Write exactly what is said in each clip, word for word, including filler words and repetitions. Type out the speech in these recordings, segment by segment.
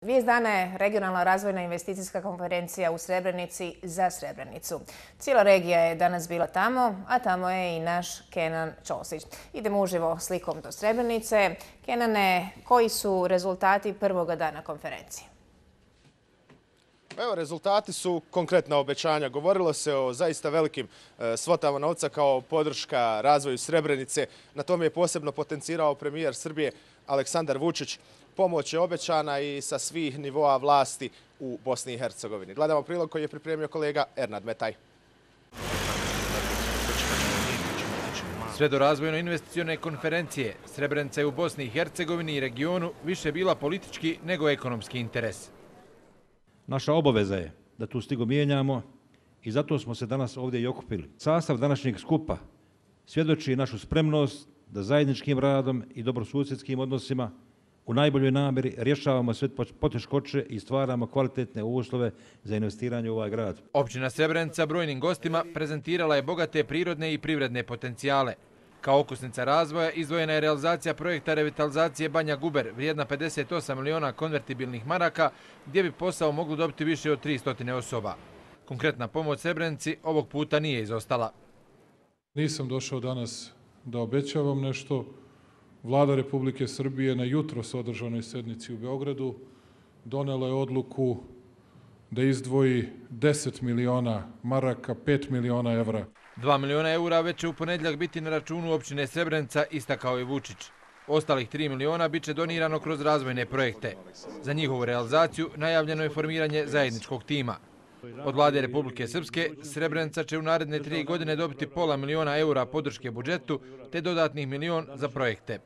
Vijest dana je regionalna razvojna investicijska konferencija u Srebrenici za Srebrenicu. Cijela regija je danas bila tamo, a tamo je i naš Kenan Ćosić. Idemo uživo slikom do Srebrenice. Kenane, koji su rezultati prvoga dana konferencije? Evo, rezultati su konkretna obećanja. Govorilo se o zaista velikim e, svotama novca kao podrška razvoju Srebrenice. Na tome je posebno potencirao premijer Srbije Aleksandar Vučić. Pomoć je obećana i sa svih nivoa vlasti u Bosni i Hercegovini. Gledamo prilog koji je pripremio kolega Ernad Metaj. Sve do razvojno-investicione konferencije, Srebrenica je u Bosni i Hercegovini i regionu više bila politički nego ekonomski interes. Naša obaveza je da tu stigu mijenjamo i zato smo se danas ovdje i okupili. Sastav današnjeg skupa svjedoči našu spremnost da zajedničkim radom i dobrosusjedskim odnosima u najboljoj namjeri rješavamo sve poteškoće i stvaramo kvalitetne uslove za investiranje u ovaj grad. Općina Srebrenica brojnim gostima prezentirala je bogate prirodne i privredne potencijale. Kao okosnica razvoja izdvojena je realizacija projekta revitalizacije Banja Guber vrijedna pedeset osam miliona konvertibilnih maraka, gdje bi posao moglo dobiti više od tristo osoba. Konkretna pomoć Srebrenici ovog puta nije izostala. Nisam došao danas da obećavam nešto. Vlada Republike Srbije na jutros održanoj sednici u Beogradu donela je odluku da izdvoji deset miliona maraka, pet miliona evra. Dva miliona eura već će u ponedjeljak biti na računu općine Srebrenica, istakao je Vučić. Ostalih tri miliona bit će donirano kroz razvojne projekte. Za njihovu realizaciju najavljeno je formiranje zajedničkog tima. Od Vlade Republike Srpske, Srebrenica će u naredne tri godine dobiti pola miliona eura podrške budžetu, te dodatnih milion za projekte.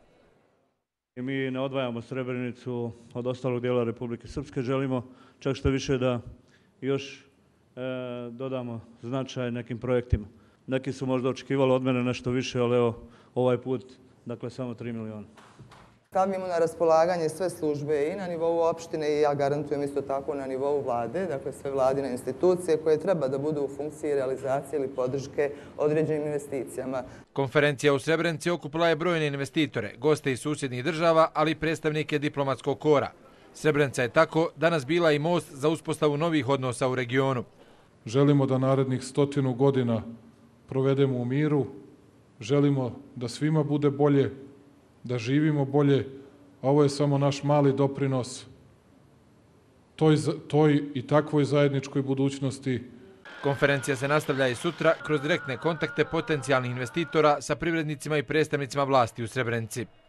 Mi ne odvajamo Srebrenicu od ostalog dijela Republike Srpske. Želimo čak što više da još e, dodamo značaj nekim projektima. Neki su možda očekivali od mene nešto više, ali evo ovaj put, dakle, samo tri miliona. Stavljamo na raspolaganje sve službe i na nivou opštine i ja garantujem isto tako na nivou vlade, dakle sve vladine institucije koje treba da budu u funkciji realizacije ili podrške određenim investicijama. Konferencija u Srebrenici okupila je brojne investitore, goste iz susjednih država, ali i predstavnike diplomatskog kora. Srebrenica je tako danas bila i most za uspostavu novih odnosa u regionu. Želimo da narednih stotinu godina provedemo u miru, želimo da svima bude bolje, da živimo bolje, a ovo je samo naš mali doprinos toj, toj i takvoj zajedničkoj budućnosti. Konferencija se nastavlja i sutra kroz direktne kontakte potencijalnih investitora sa privrednicima i predstavnicima vlasti u Srebrenici.